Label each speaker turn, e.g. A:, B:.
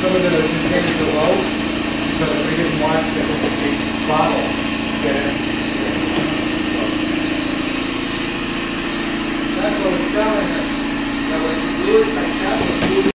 A: some of the containers are low because we didn't want the bottle to get in.
B: That's what we're telling us. That when you do it like that,